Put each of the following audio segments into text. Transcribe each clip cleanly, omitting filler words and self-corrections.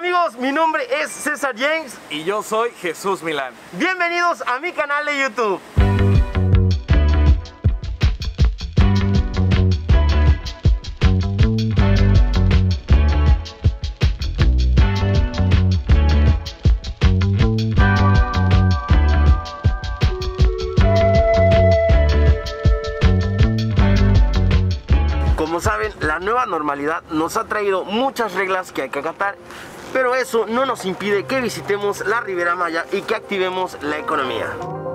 amigos, mi nombre es César James. Y yo soy Jesús Milán. Bienvenidos a mi canal de YouTube. Como saben, la nueva normalidad nos ha traído muchas reglas que hay que acatar, pero eso no nos impide que visitemos la Riviera Maya y que activemos la economía.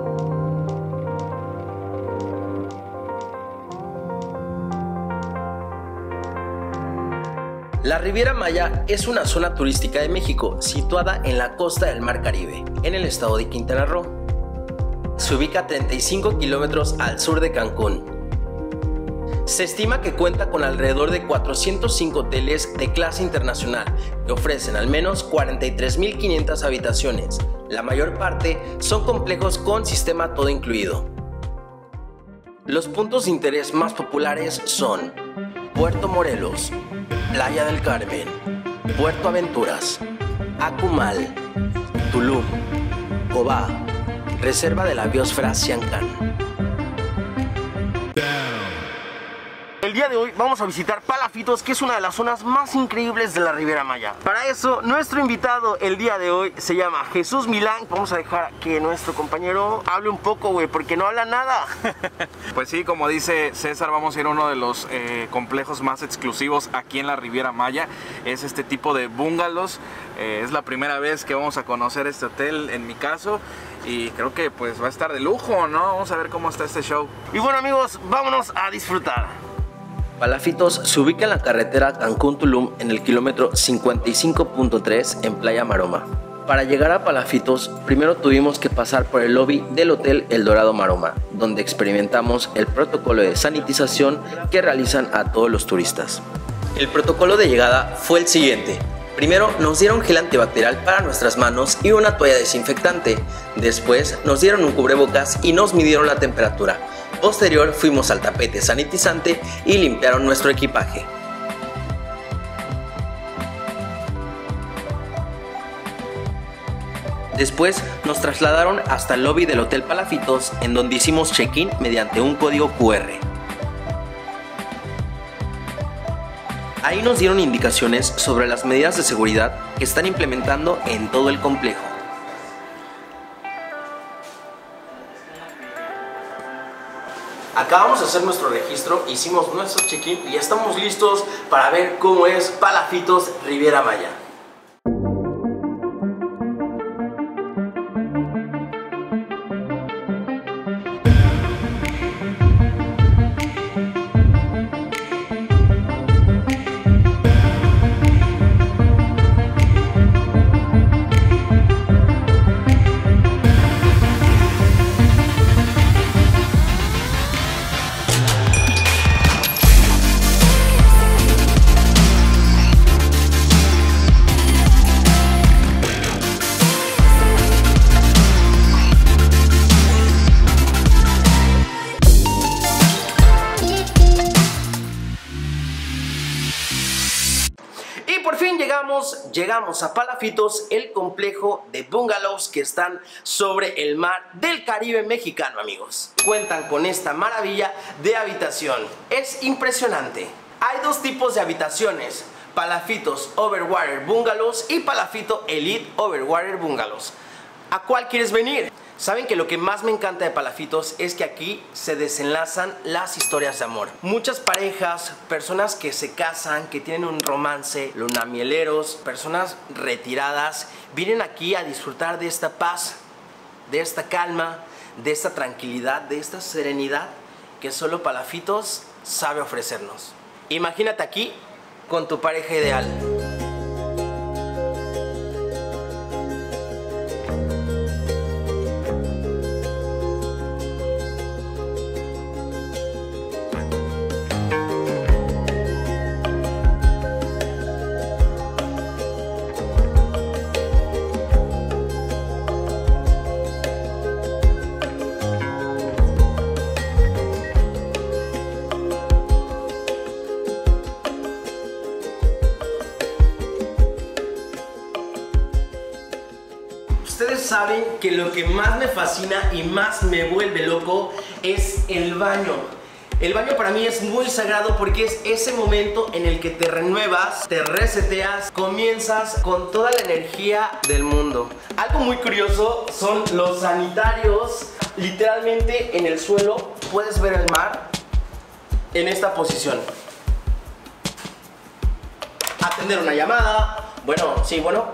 La Riviera Maya es una zona turística de México situada en la costa del Mar Caribe, en el estado de Quintana Roo. Se ubica a 35 kilómetros al sur de Cancún. Se estima que cuenta con alrededor de 405 hoteles de clase internacional que ofrecen al menos 43.500 habitaciones. La mayor parte son complejos con sistema todo incluido. Los puntos de interés más populares son Puerto Morelos, Playa del Carmen, Puerto Aventuras, Acumal, Tulum, Cobá, Reserva de la Biosfera Siancán. El día de hoy vamos a visitar Palafitos, que es una de las zonas más increíbles de la Riviera Maya. Para eso, nuestro invitado el día de hoy se llama Jesús Milán. Vamos a dejar que nuestro compañero hable un poco, güey, porque no habla nada. Pues sí, como dice César, vamos a ir a uno de los complejos más exclusivos aquí en la Riviera Maya. Es este tipo de bungalows. Es la primera vez que vamos a conocer este hotel, en mi caso. Y creo que pues va a estar de lujo, ¿no? Vamos a ver cómo está este show. Y bueno, amigos, vámonos a disfrutar. Palafitos se ubica en la carretera Cancún-Tulum en el kilómetro 55.3 en Playa Maroma. Para llegar a Palafitos, primero tuvimos que pasar por el lobby del Hotel El Dorado Maroma, donde experimentamos el protocolo de sanitización que realizan a todos los turistas. El protocolo de llegada fue el siguiente. Primero nos dieron gel antibacterial para nuestras manos y una toalla desinfectante. Después nos dieron un cubrebocas y nos midieron la temperatura. Posterior fuimos al tapete sanitizante y limpiaron nuestro equipaje. Después nos trasladaron hasta el lobby del Hotel Palafitos, en donde hicimos check-in mediante un código QR. Ahí nos dieron indicaciones sobre las medidas de seguridad que están implementando en todo el complejo. Acabamos de hacer nuestro registro, hicimos nuestro check-in y estamos listos para ver cómo es Palafitos Riviera Maya. Y por fin llegamos a Palafitos, el complejo de bungalows que están sobre el mar del Caribe mexicano, amigos. Cuentan con esta maravilla de habitación. Es impresionante. Hay dos tipos de habitaciones: Palafitos Overwater Bungalows y Palafito Elite Overwater Bungalows. ¿A cuál quieres venir? Saben que lo que más me encanta de Palafitos es que aquí se desenlazan las historias de amor. Muchas parejas, personas que se casan, que tienen un romance, lunamieleros, personas retiradas, vienen aquí a disfrutar de esta paz, de esta calma, de esta tranquilidad, de esta serenidad que solo Palafitos sabe ofrecernos. Imagínate aquí con tu pareja ideal. saben que lo que más me fascina y más me vuelve loco es el baño. El baño para mí es muy sagrado porque es ese momento en el que te renuevas, te reseteas, comienzas con toda la energía del mundo. Algo muy curioso son los sanitarios. Literalmente en el suelo puedes ver el mar en esta posición. Atender una llamada. Bueno.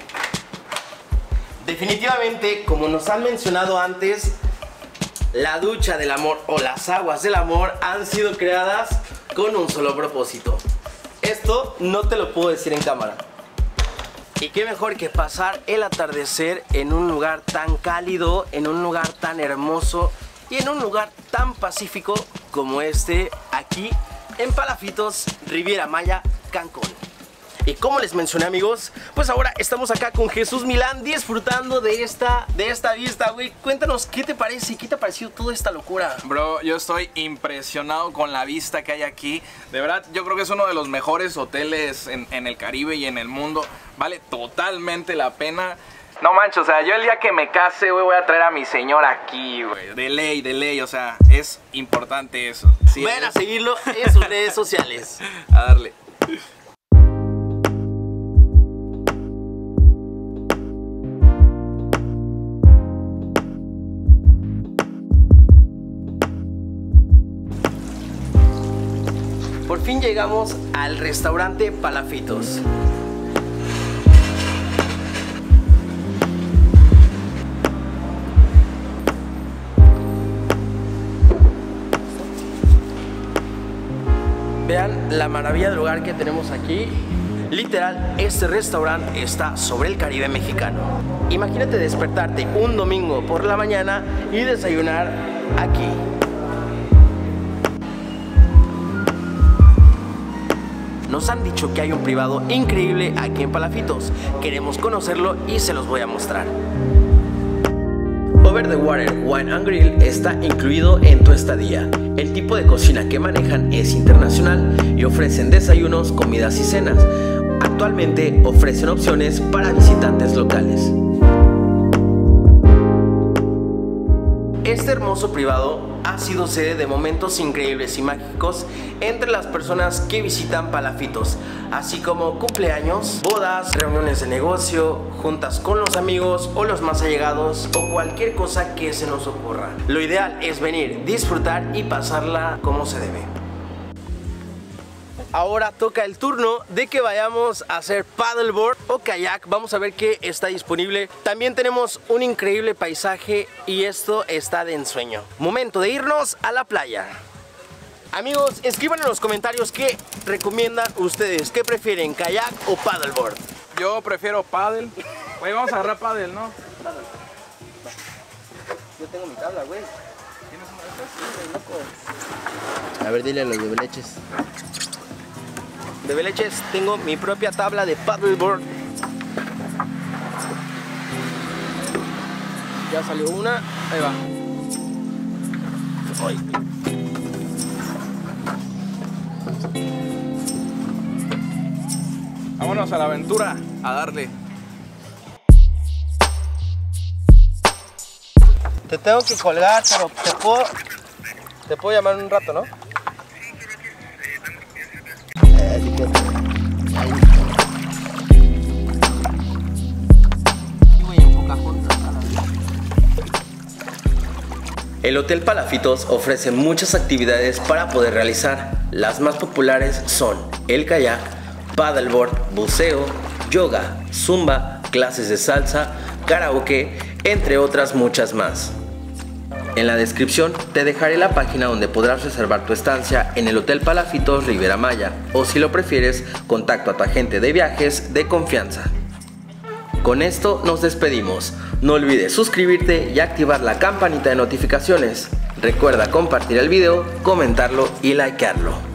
Definitivamente, como nos han mencionado antes, la ducha del amor o las aguas del amor han sido creadas con un solo propósito. Esto no te lo puedo decir en cámara. Y qué mejor que pasar el atardecer en un lugar tan cálido, en un lugar tan hermoso y en un lugar tan pacífico como este aquí en Palafitos, Riviera Maya, Cancún. Y como les mencioné, amigos, pues ahora estamos acá con Jesús Milán disfrutando de esta vista, güey. Cuéntanos, ¿qué te parece? ¿Qué te ha parecido toda esta locura? Bro, yo estoy impresionado con la vista que hay aquí. De verdad, yo creo que es uno de los mejores hoteles en el Caribe y en el mundo. Vale totalmente la pena. No manches, o sea, yo el día que me case, güey, voy a traer a mi señora aquí, güey. De ley, o sea, es importante eso. Sí, ven a seguirlo en sus redes sociales. A darle. Por fin llegamos al restaurante Palafitos. Vean la maravilla del lugar que tenemos aquí. Literal, este restaurante está sobre el Caribe mexicano. Imagínate despertarte un domingo por la mañana y desayunar aquí. Nos han dicho que hay un privado increíble aquí en Palafitos. Queremos conocerlo y se los voy a mostrar. Over the Water Wine and Grill está incluido en tu estadía. El tipo de cocina que manejan es internacional y ofrecen desayunos, comidas y cenas. Actualmente ofrecen opciones para visitantes locales. Este hermoso privado ha sido sede de momentos increíbles y mágicos entre las personas que visitan Palafitos, así como cumpleaños, bodas, reuniones de negocio, juntas con los amigos o los más allegados o cualquier cosa que se nos ocurra. Lo ideal es venir, disfrutar y pasarla como se debe. Ahora toca el turno de que vayamos a hacer paddleboard o kayak. Vamos a ver qué está disponible. También tenemos un increíble paisaje y esto está de ensueño. Momento de irnos a la playa. Amigos, escriban en los comentarios qué recomiendan ustedes. ¿Qué prefieren, kayak o paddleboard? Yo prefiero paddle. Güey, vamos a agarrar paddle, ¿no? Yo tengo mi tabla, güey. ¿Tienes una de estas? A ver, dile a los de Beleches. De Beleches tengo mi propia tabla de paddleboard. Ya salió una, ahí va. Ay. Vámonos a la aventura, a darle. Te tengo que colgar, pero te puedo llamar en un rato, ¿no? El Hotel Palafitos ofrece muchas actividades para poder realizar. Las más populares son el kayak, paddleboard, buceo, yoga, zumba, clases de salsa, karaoke, entre otras muchas más. En la descripción te dejaré la página donde podrás reservar tu estancia en el Hotel Palafitos Riviera Maya, o si lo prefieres, contacto a tu agente de viajes de confianza. Con esto nos despedimos. No olvides suscribirte y activar la campanita de notificaciones. Recuerda compartir el video, comentarlo y likearlo.